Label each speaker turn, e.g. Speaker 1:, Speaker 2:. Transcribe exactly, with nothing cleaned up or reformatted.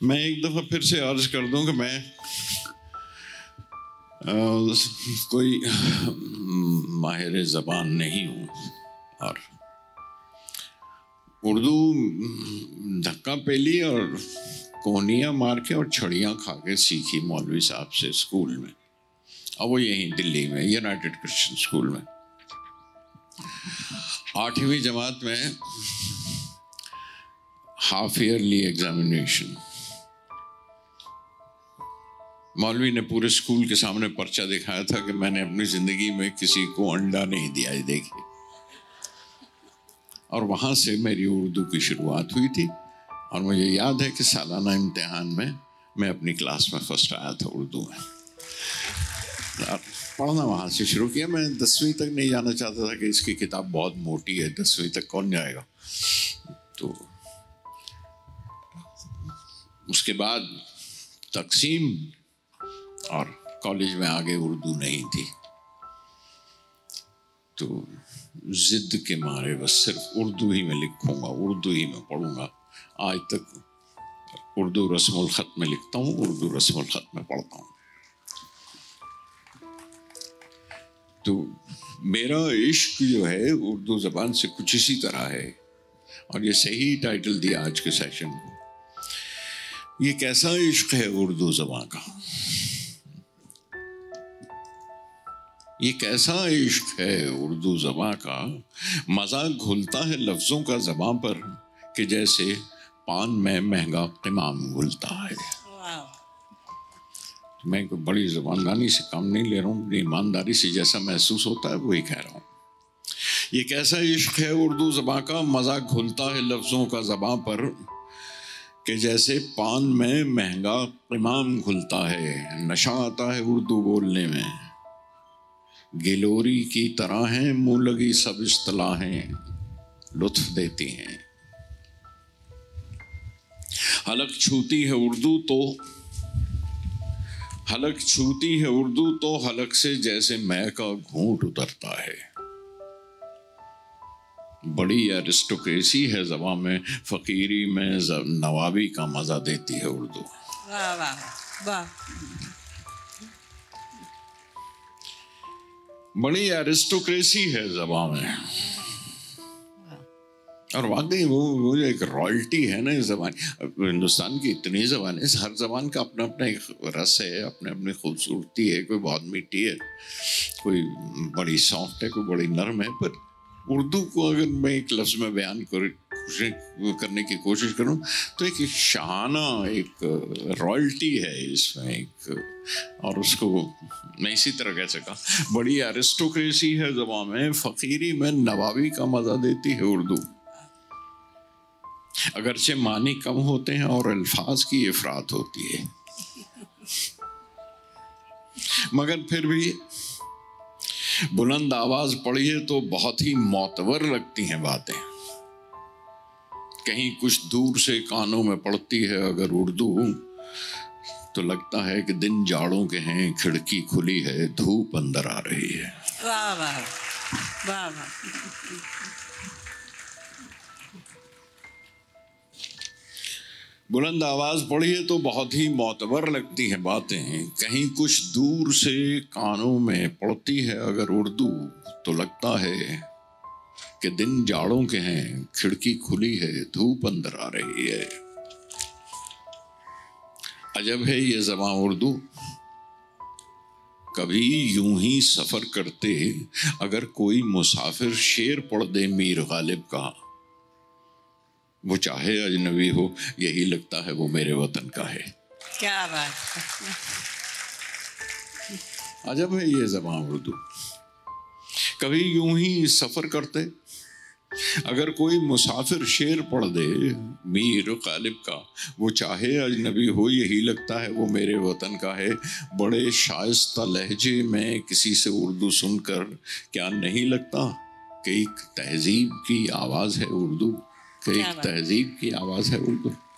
Speaker 1: मैं एक दफ़ा फिर से अर्ज कर दूं कि मैं आ, कोई माहिर ज़बान नहीं हूँ और उर्दू धक्का पेली और कोहनियाँ मार के और छड़ियाँ खा के सीखी मौलवी साहब से स्कूल में, और वो यहीं दिल्ली में यूनाइटेड क्रिश्चियन स्कूल में। आठवीं जमात में हाफ ईयरली एग्जामिनेशन, मौलवी ने पूरे स्कूल के सामने पर्चा दिखाया था कि मैंने अपनी जिंदगी में किसी को अंडा नहीं दिया है, देखिए। और वहां से मेरी उर्दू की शुरुआत हुई थी और मुझे याद है कि सालाना इम्तिहान में मैं अपनी क्लास में फर्स्ट आया था उर्दू में। पढ़ना वहां से शुरू किया। मैं दसवीं तक नहीं जाना चाहता था कि इसकी किताब बहुत मोटी है, दसवीं तक कौन जाएगा। तो उसके बाद तकसीम और कॉलेज में आगे उर्दू नहीं थी, तो जिद के मारे बस सिर्फ उर्दू ही में लिखूंगा, उर्दू ही में पढ़ूंगा। आज तक उर्दू रस्मुल खत में लिखता हूँ, उर्दू रस्मुल खत में पढ़ता हूँ। तो मेरा इश्क जो है उर्दू ज़बान से कुछ इसी तरह है, और ये सही टाइटल दिया आज के सेशन को। ये कैसा इश्क है उर्दू ज़बान का, ये कैसा इश्क है उर्दू ज़बां का। मज़ाक घुलता है लफ्ज़ों का ज़बां पर कि जैसे पान में महंगा क़िमाम घुलता है। मैं कोई बड़ी ज़बानदानी से काम नहीं ले रहा हूँ, ईमानदारी से जैसा महसूस होता है वही कह रहा हूँ। ये कैसा इश्क है उर्दू ज़बां का, मज़ाक घुलता है लफ्ज़ों का ज़बां पर कि जैसे पान में महंगा क़िमाम घुलता है। नशा आता है उर्दू बोलने में, गिलोरी की तरह हैं मुँह लगी सब इस्तिलाहें, लुत्फ देती हैं। हलक छूती है उर्दू तो हलक छूती है उर्दू तो हलक से जैसे मैं का घूंट उतरता है। बड़ी एरिस्टोक्रेसी है ज़बां में, फ़कीरी में नवाबी का मज़ा देती है उर्दू।
Speaker 2: वाह वाह वाह।
Speaker 1: बड़ी एरिस्टोक्रेसी है ज़बां में, और वाकई वो वो जो एक रॉयल्टी है ना इस ज़बान। हिंदुस्तान की इतनी ज़बान है, हर ज़बान का अपना अपना एक रस है, अपने अपनी खूबसूरती है। कोई बहुत मीठी है, कोई बड़ी सॉफ्ट है, कोई बड़ी नरम है। पर उर्दू को अगर मैं एक लफ्ज़ में बयान कर करने की कोशिश करूं तो एक शाना एक रॉयल्टी है इसमें एक, और उसको मैं इसी तरह कह सका। बड़ी एरिस्टोक्रेसी है ज़बां में, फ़कीरी में नवाबी का मज़ा देती है उर्दू। अगरचे मानी कम होते हैं और अल्फाज की इफरात होती है, मगर फिर भी बुलंद आवाज पढ़िए तो बहुत ही मोतबर लगती हैं बातें। कहीं कुछ दूर से कानों में पड़ती है अगर उर्दू, तो लगता है कि दिन जाड़ों के हैं, खिड़की खुली है, धूप अंदर आ रही है।
Speaker 2: वाह वाह वाह वाह।
Speaker 1: बुलंद आवाज पढ़िए तो बहुत ही मोतबर लगती हैं बातें। कहीं कुछ दूर से कानों में पड़ती है अगर उर्दू, तो लगता है कि दिन जाड़ों के हैं, खिड़की खुली है, धूप अंदर आ रही है। अजब है ये ज़बां उर्दू, कभी यूं ही सफर करते अगर कोई मुसाफिर शेर पढ़ दे मीर गालिब का, वो चाहे अजनबी हो यही लगता है वो मेरे वतन का है।
Speaker 2: क्या बात।
Speaker 1: अजब है ये ज़बां उर्दू, कभी यूं ही सफर करते अगर कोई मुसाफिर शेर पढ़ दे मीर गालिब का, वो चाहे अजनबी हो यही लगता है वो मेरे वतन का है। बड़े शाइस्ता लहजे में किसी से उर्दू सुनकर क्या नहीं लगता कि एक तहजीब की आवाज़ है उर्दू, कि एक तहजीब की आवाज़ है उर्दू।